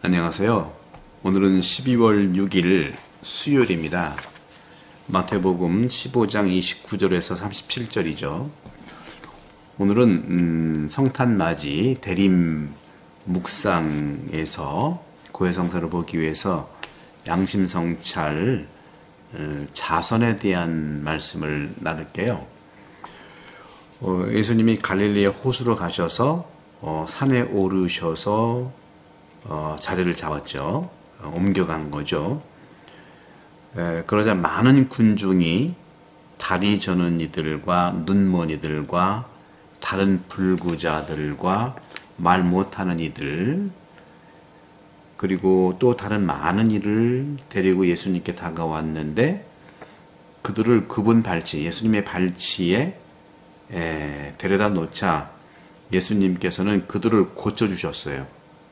안녕하세요. 오늘은 12월 6일 수요일입니다. 마태복음 15장 29절에서 37절이죠. 오늘은 성탄맞이 대림 묵상에서 고해성사를 보기 위해서 양심성찰 자선에 대한 말씀을 나눌게요. 예수님이 갈릴리의 호수로 가셔서 산에 오르셔서 자리를 잡았죠. 옮겨간 거죠. 그러자 많은 군중이 다리 저는 이들과 눈먼 이들과 다른 불구자들과 말 못하는 이들 그리고 또 다른 많은 이를 데리고 예수님께 다가왔는데 그들을 그분 발치, 예수님의 발치에 데려다 놓자 예수님께서는 그들을 고쳐주셨어요.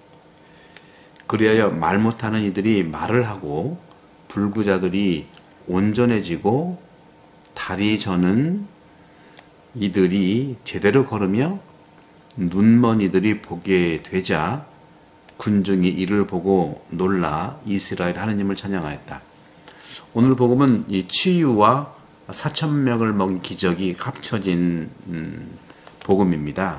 그리하여 말 못하는 이들이 말을 하고 불구자들이 온전해지고 다리 저는 이들이 제대로 걸으며 눈먼 이들이 보게 되자 군중이 이를 보고 놀라 이스라엘 하느님을 찬양하였다. 오늘 복음은 이 치유와 4,000명을 먹인 기적이 합쳐진 복음입니다.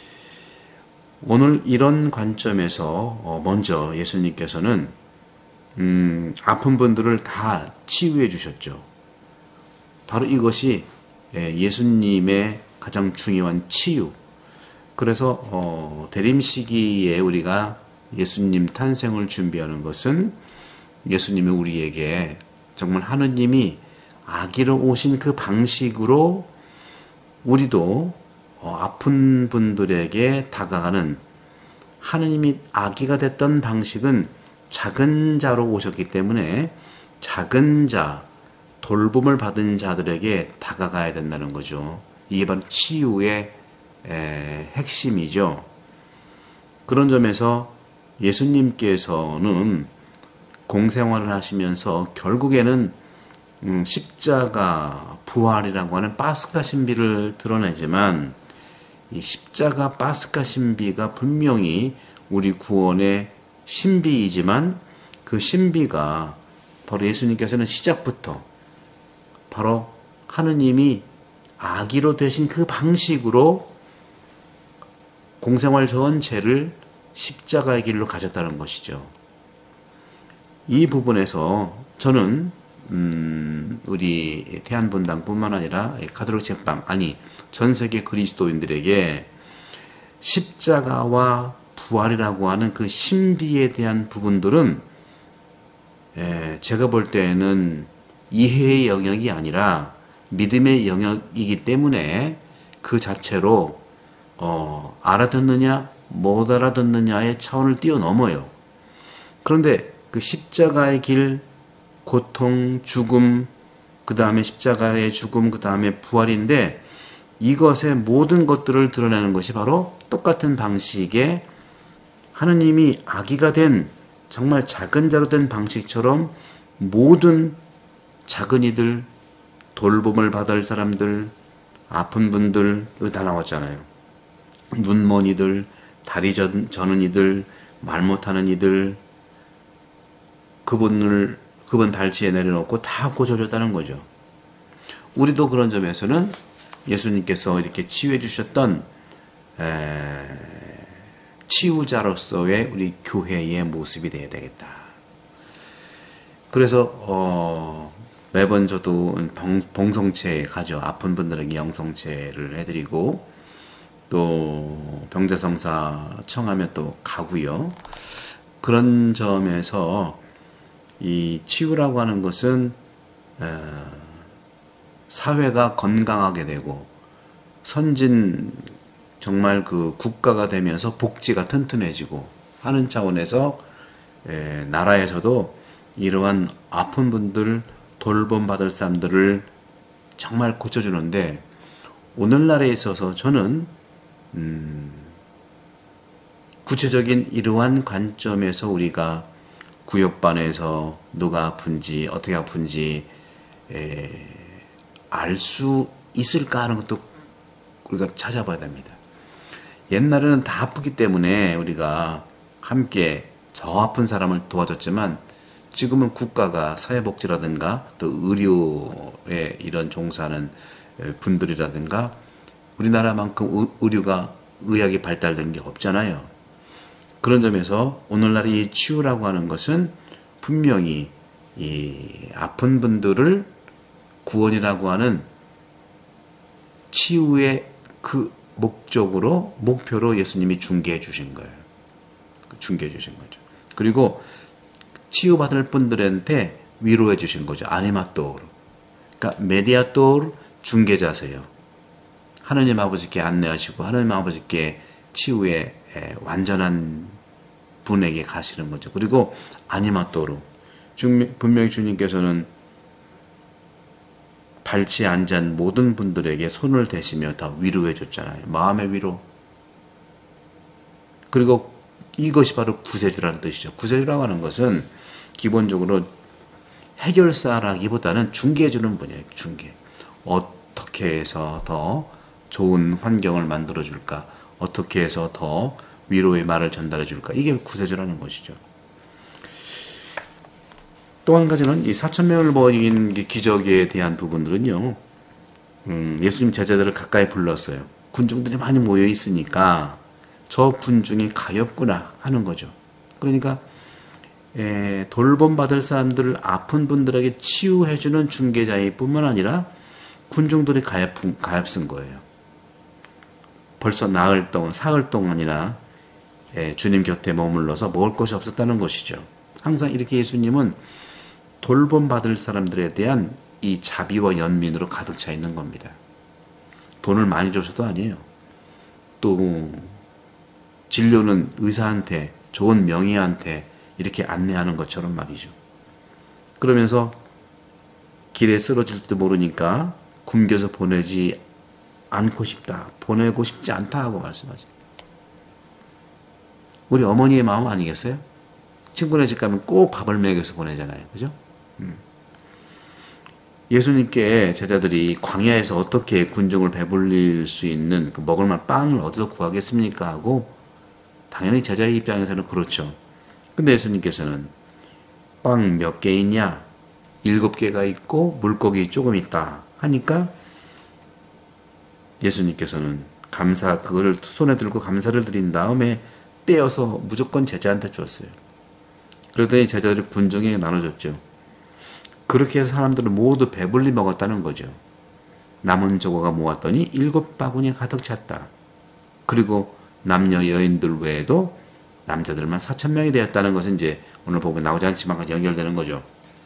오늘 이런 관점에서 먼저 예수님께서는 아픈 분들을 다 치유해 주셨죠. 바로 이것이 예수님의 가장 중요한 치유. 그래서 대림 시기에 우리가 예수님 탄생을 준비하는 것은 예수님이 우리에게 정말 하느님이 아기로 오신 그 방식으로 우리도 아픈 분들에게 다가가는, 하느님이 아기가 됐던 방식은 작은 자로 오셨기 때문에 작은 자, 돌봄을 받은 자들에게 다가가야 된다는 거죠. 이게 바로 치유의 핵심이죠. 그런 점에서 예수님께서는 공생활을 하시면서 결국에는 십자가 부활이라고 하는 파스카 신비를 드러내지만 이 십자가 파스카 신비가 분명히 우리 구원의 신비이지만 그 신비가 바로 예수님께서는 시작부터 바로 하느님이 아기로 되신 그 방식으로 공생활 전체를 십자가의 길로 가졌다는 것이죠. 이 부분에서 저는 우리 태안분당뿐만 아니라 가톨릭 책방, 아니 전 세계 그리스도인들에게 십자가와 부활이라고 하는 그 신비에 대한 부분들은 제가 볼 때는 이해의 영역이 아니라 믿음의 영역이기 때문에 그 자체로 알아듣느냐 못 알아듣느냐의 차원을 뛰어넘어요. 그런데 그 십자가의 길, 고통, 죽음, 그 다음에 십자가의 죽음, 그 다음에 부활인데 이것의 모든 것들을 드러내는 것이 바로 똑같은 방식의 하느님이 아기가 된 정말 작은 자로 된 방식처럼 모든 작은 이들, 돌봄을 받을 사람들, 아픈 분들 다 나왔잖아요. 눈먼 이들, 다리 저는 이들, 말 못하는 이들, 그분 발치에 내려놓고 다 고쳐줬다는 거죠. 우리도 그런 점에서는 예수님께서 이렇게 치유해 주셨던 치유자로서의 우리 교회의 모습이 되어야 되겠다. 그래서 매번 저도 봉성체 가죠. 아픈 분들에게 영성체를 해드리고 또 병자성사 청하면 또 가고요. 그런 점에서 이 치유라고 하는 것은 사회가 건강하게 되고 선진 정말 그 국가가 되면서 복지가 튼튼해지고 하는 차원에서 나라에서도 이러한 아픈 분들, 돌봄받을 사람들을 정말 고쳐주는데 오늘날에 있어서 저는 구체적인 이러한 관점에서 우리가 구역반에서 누가 아픈지 어떻게 아픈지 알 수 있을까 하는 것도 우리가 찾아봐야 됩니다. 옛날에는 다 아프기 때문에 우리가 함께 더 아픈 사람을 도와줬지만 지금은 국가가 사회복지라든가 또 의료에 이런 종사하는 분들이라든가 우리나라만큼 의료가 의학이 발달된 게 없잖아요. 그런 점에서 오늘날 이 치유라고 하는 것은 분명히 이 아픈 분들을 구원이라고 하는 치유의 그 목표로 예수님이 중개해 주신 거예요. 중개해 주신 거죠. 그리고 치유받을 분들한테 위로해 주신 거죠. 아니마토르. 그러니까 메디아토르 중개자세요. 하느님 아버지께 안내하시고 하느님 아버지께 치유의 완전한 분에게 가시는 거죠. 그리고 아니마토르. 분명히 주님께서는 발치에 앉은 모든 분들에게 손을 대시며 다 위로해 줬잖아요. 마음의 위로. 그리고 이것이 바로 구세주라는 뜻이죠. 구세주라고 하는 것은 기본적으로 해결사라기보다는 중개해주는 분이에요. 중개. 어떻게 해서 더 좋은 환경을 만들어줄까? 어떻게 해서 더 위로의 말을 전달해줄까? 이게 구세주라는 것이죠. 또 한 가지는 이 4,000명을 먹인 기적에 대한 부분들은요. 예수님 제자들을 가까이 불렀어요. 군중들이 많이 모여 있으니까 저 군중이 가엾구나 하는 거죠. 그러니까 돌봄받을 사람들을 아픈 분들에게 치유해주는 중개자일 뿐만 아니라 군중들이 가엾은 거예요. 벌써 사흘 동안이나 주님 곁에 머물러서 먹을 것이 없었다는 것이죠. 항상 이렇게 예수님은 돌봄받을 사람들에 대한 이 자비와 연민으로 가득 차 있는 겁니다. 돈을 많이 줘서도 아니에요. 또 진료는 의사한테, 좋은 명의한테 이렇게 안내하는 것처럼 말이죠. 그러면서 길에 쓰러질지도 모르니까 굶겨서 보내지 않고 싶다, 보내고 싶지 않다 하고 말씀하십니다. 우리 어머니의 마음 아니겠어요? 친구네 집 가면 꼭 밥을 먹여서 보내잖아요. 그죠? 예수님께 제자들이 광야에서 어떻게 군중을 배불릴 수 있는 그 먹을 만한 빵을 어디서 구하겠습니까? 하고 당연히 제자의 입장에서는 그렇죠. 근데 예수님께서는 빵 몇 개 있냐? 7개가 있고 물고기 조금 있다 하니까 예수님께서는 그거를 손에 들고 감사를 드린 다음에 떼어서 무조건 제자한테 줬어요. 그러더니 제자들이 군중에게 나눠줬죠. 그렇게 해서 사람들은 모두 배불리 먹었다는 거죠. 남은 조각을 모았더니 7바구니 가득 찼다. 그리고 남녀 여인들 외에도 남자들만 4,000명이 되었다는 것은 이제 오늘 보면 나오지 않지만 연결되는 거죠.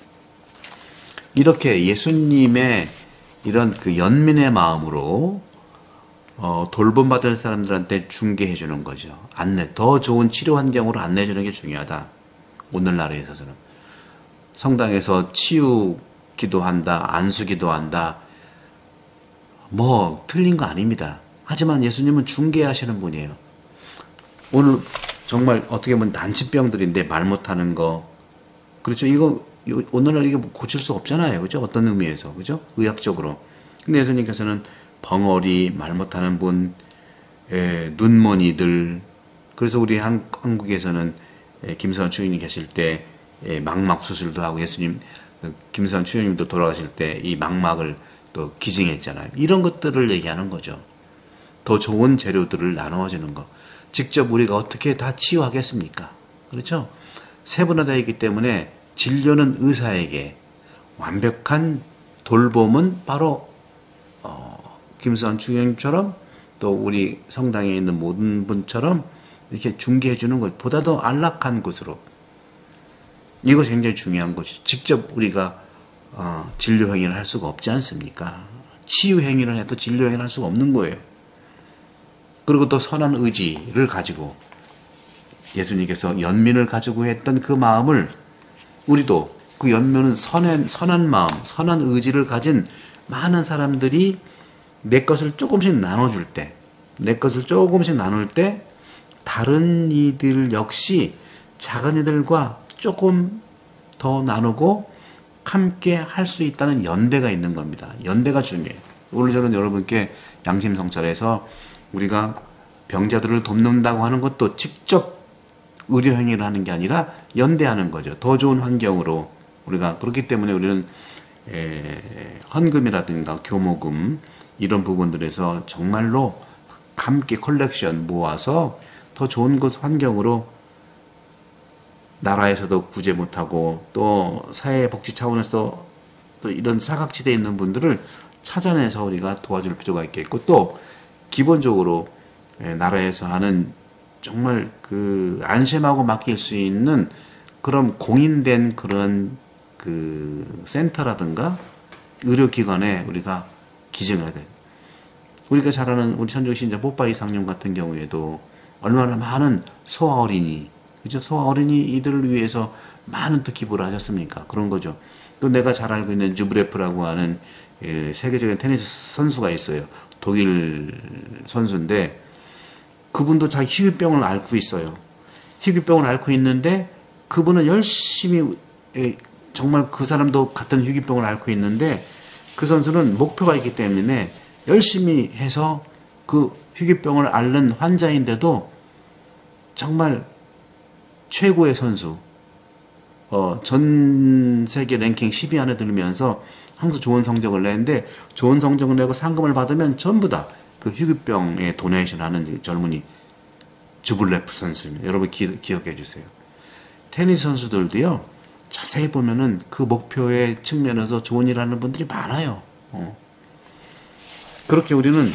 이렇게 예수님의 이런 그 연민의 마음으로 돌봄받을 사람들한테 중개해 주는 거죠. 더 좋은 치료 환경으로 안내해 주는 게 중요하다. 오늘날에 있어서는. 성당에서 치유 기도한다, 안수 기도한다. 틀린 거 아닙니다. 하지만 예수님은 중개하시는 분이에요. 오늘 정말 어떻게 보면 난치병들인데 말 못하는 거. 그렇죠. 이거 오늘날 이게 고칠 수 없잖아요. 그죠? 어떤 의미에서. 그죠? 의학적으로. 근데 예수님께서는 벙어리, 말 못하는 분, 눈머니들. 그래서 우리 한국에서는 김서환 주인이 계실 때 망막 수술도 하고 김서환 주인님도 돌아가실 때 이 망막을 또 기증했잖아요. 이런 것들을 얘기하는 거죠. 더 좋은 재료들을 나누어주는 거. 직접 우리가 어떻게 다 치유하겠습니까? 그렇죠? 세분화되어 있기 때문에 진료는 의사에게, 완벽한 돌봄은 바로 김수환 주연님처럼 또 우리 성당에 있는 모든 분처럼 이렇게 중개해 주는 것, 보다 더 안락한 곳으로. 이것이 굉장히 중요한 것이죠. 직접 우리가 진료 행위를 할 수가 없지 않습니까? 치유 행위를 해도 진료 행위를 할 수가 없는 거예요. 그리고 또 선한 의지를 가지고 예수님께서 연민을 가지고 했던 그 마음을 우리도 그 연민은 선한 마음, 선한 의지를 가진 많은 사람들이 내 것을 조금씩 나눠줄 때, 다른 이들 역시 작은 이들과 조금 더 나누고 함께 할 수 있다는 연대가 있는 겁니다. 연대가 중요해요. 오늘 저는 여러분께 양심성찰에서 우리가 병자들을 돕는다고 하는 것도 직접 의료 행위를 하는 게 아니라 연대하는 거죠. 더 좋은 환경으로 우리가 그렇기 때문에 우리는 헌금이라든가 교모금 이런 부분들에서 정말로 함께 컬렉션 모아서 더 좋은 곳 환경으로 나라에서도 구제 못하고 또 사회복지 차원에서 또 이런 사각지대에 있는 분들을 찾아내서 우리가 도와줄 필요가 있겠고 또 기본적으로 나라에서 하는 정말 그 안심하고 맡길 수 있는 그런 공인된 그런 그 센터라든가 의료기관에 우리가 기증해야 돼. 우리가 잘 아는 우리 천주교 신자 뽀빠이 상님 같은 경우에도 얼마나 많은 소아 어린이, 그죠? 소아 어린이들을 위해서 많은 또 기부를 하셨습니까? 그런 거죠. 또 내가 잘 알고 있는 주브레프라고 하는 세계적인 테니스 선수가 있어요. 독일 선수인데 그분도 자기 희귀병을 앓고 있어요. 희귀병을 앓고 있는데 그분은 열심히 정말 그 사람도 같은 희귀병을 앓고 있는데 그 선수는 목표가 있기 때문에 열심히 해서 그 희귀병을 앓는 환자인데도 정말 최고의 선수, 전 세계 랭킹 10위 안에 들면서 항상 좋은 성적을 내는데 좋은 성적을 내고 상금을 받으면 전부 다 그 희귀병에 도네이션 하는 젊은이 주블레프 선수입니다. 여러분 기억해 주세요. 테니스 선수들도요, 자세히 보면은 그 목표의 측면에서 좋은 일 하는 분들이 많아요. 그렇게 우리는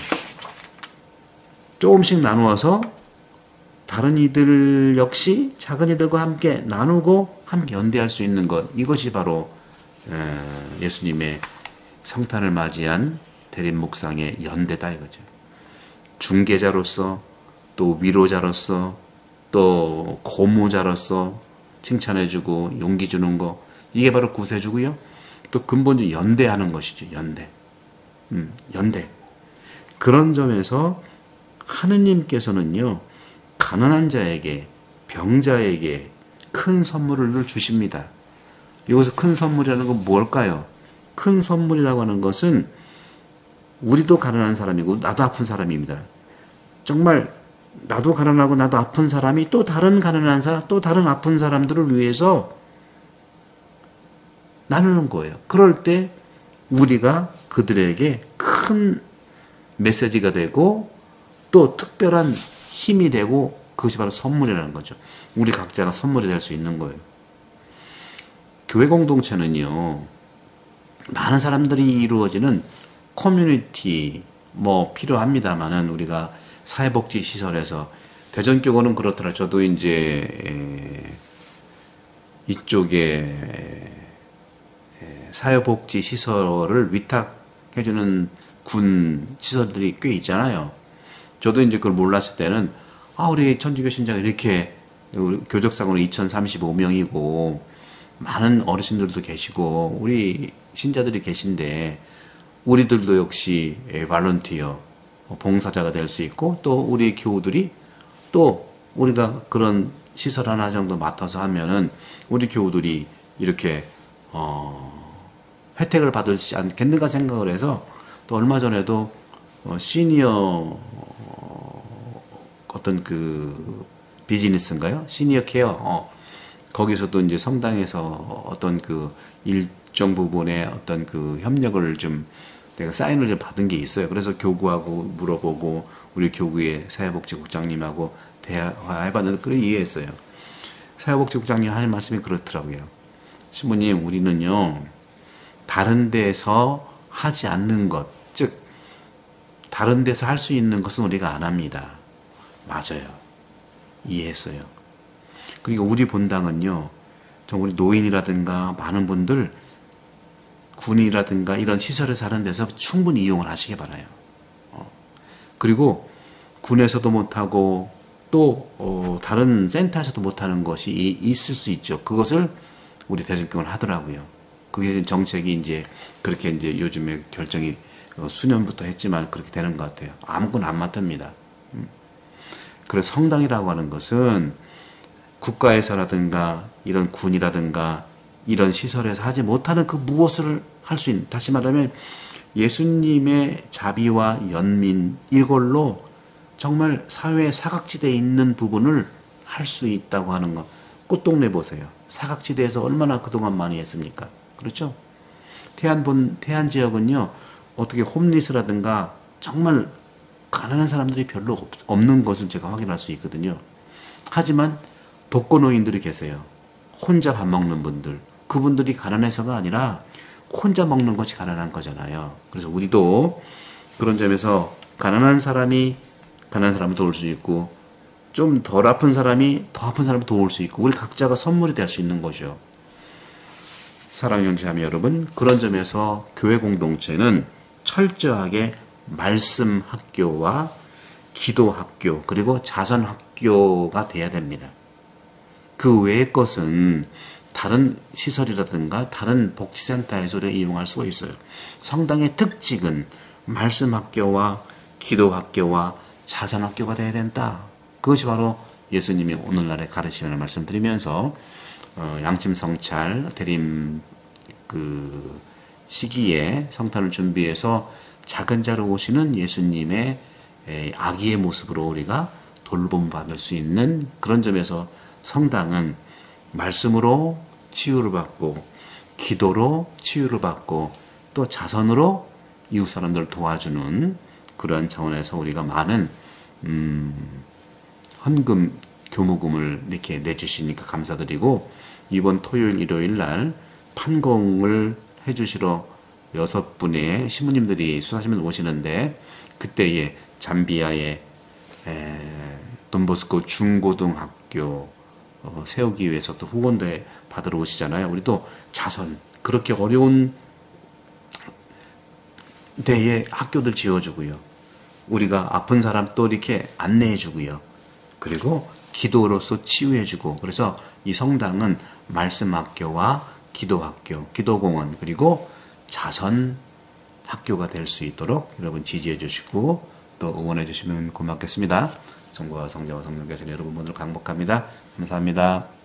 조금씩 나누어서 다른 이들 역시 작은 이들과 함께 나누고 함께 연대할 수 있는 것, 이것이 바로 예수님의 성탄을 맞이한 대림 묵상의 연대다 이거죠. 중개자로서 또 위로자로서 또 고무자로서 칭찬해주고 용기 주는 거, 이게 바로 구세주고요. 또 근본적으로 연대하는 것이죠. 연대. 그런 점에서 하느님께서는요, 가난한 자에게, 병자에게 큰 선물을 주십니다. 여기서 큰 선물이라는 건 뭘까요? 큰 선물이라고 하는 것은 우리도 가난한 사람이고 나도 아픈 사람입니다. 정말 나도 가난하고 나도 아픈 사람이 또 다른 가난한 사람, 또 다른 아픈 사람들을 위해서 나누는 거예요. 그럴 때 우리가 그들에게 큰 메시지가 되고 또 특별한 힘이 되고 그것이 바로 선물이라는 거죠. 우리 각자가 선물이 될 수 있는 거예요. 교회 공동체는요, 많은 사람들이 이루어지는 커뮤니티 필요합니다만은 우리가 사회복지 시설에서 대전교구는 그렇더라. 저도 이제 이쪽에 사회복지 시설을 위탁해주는 군 시설들이 꽤 있잖아요. 저도 이제 그걸 몰랐을 때는 우리 천주교 신자가 이렇게 교적상으로 2035명이고 많은 어르신들도 계시고 우리 신자들이 계신데 우리들도 역시 발런티어 봉사자가 될 수 있고 또 우리 교우들이 또 우리가 그런 시설 하나 정도 맡아서 하면은 우리 교우들이 이렇게 혜택을 받지 않겠는가 생각을 해서 또 얼마 전에도 시니어 어떤 그 비즈니스인가요? 시니어 케어 거기서도 이제 성당에서 어떤 그 일정 부분의 어떤 그 협력을 좀 내가 사인을 좀 받은 게 있어요. 그래서 교구하고 물어보고 우리 교구의 사회복지국장님하고 대화해봤는데 그래 이해했어요. 사회복지국장님 하는 말씀이 그렇더라고요. 신부님, 우리는요 다른 데서 하지 않는 것, 즉 다른 데서 할 수 있는 것은 우리가 안 합니다. 맞아요. 이해했어요. 그리고 우리 본당은요, 우리 노인이라든가 많은 분들 군이라든가 이런 시설에 사는 데서 충분히 이용을 하시기 바라요. 그리고 군에서도 못하고 또 다른 센터에서도 못하는 것이 있을 수 있죠. 그것을 우리 대전교회는 하더라고요. 그게 정책이 이제 그렇게 이제 요즘에 결정이 수년부터 했지만 그렇게 되는 것 같아요. 아무거나 안 맡습니다. 그래서 성당이라고 하는 것은 국가에서라든가 이런 군이라든가 이런 시설에서 하지 못하는 그 무엇을 할 수 있는, 다시 말하면 예수님의 자비와 연민, 이걸로 정말 사회의 사각지대에 있는 부분을 할 수 있다고 하는 거. 꽃동네 보세요. 사각지대에서 얼마나 그동안 많이 했습니까? 그렇죠? 태안 지역은요, 어떻게 홈리스라든가 정말 가난한 사람들이 별로 없는 것을 제가 확인할 수 있거든요. 하지만 독거노인들이 계세요. 혼자 밥 먹는 분들. 그분들이 가난해서가 아니라 혼자 먹는 것이 가난한 거잖아요. 그래서 우리도 그런 점에서 가난한 사람을 도울 수 있고, 좀 덜 아픈 사람이 더 아픈 사람을 도울 수 있고, 우리 각자가 선물이 될 수 있는 거죠. 사랑하는 형제자매 여러분, 그런 점에서 교회 공동체는 철저하게 말씀 학교와 기도 학교, 그리고 자선 학교가 돼야 됩니다. 그 외의 것은 다른 시설이라든가 다른 복지센터에서 이용할 수가 있어요. 성당의 특징은 말씀 학교와 기도 학교와 자선 학교가 돼야 된다. 그것이 바로 예수님이 오늘날의 가르침을 말씀드리면서 양침 성찰 대림 그 시기에 성탄을 준비해서 작은 자로 오시는 예수님의 아기의 모습으로 우리가 돌봄받을 수 있는 그런 점에서 성당은 말씀으로 치유를 받고, 기도로 치유를 받고, 또 자선으로 이웃 사람들을 도와주는 그런 차원에서 우리가 많은 헌금, 교무금을 이렇게 내주시니까 감사드리고, 이번 토요일, 일요일 날 판공을 해주시러 6분의 신부님들이 수사시면 오시는데, 그때에 잠비아의 돈보스코 중고등학교 세우기 위해서 또 후원도 받으러 오시잖아요. 우리도 자선, 그렇게 어려운 데에 학교들 지어주고요. 우리가 아픈 사람 또 이렇게 안내해주고요. 그리고 기도로서 치유해주고, 그래서 이 성당은 말씀 학교와 기도 학교, 기도공원, 그리고 자선 학교가 될 수 있도록 여러분 지지해 주시고 또 응원해 주시면 고맙겠습니다. 성부와 성자와 성령께서 여러분 모두를 강복합니다. 감사합니다.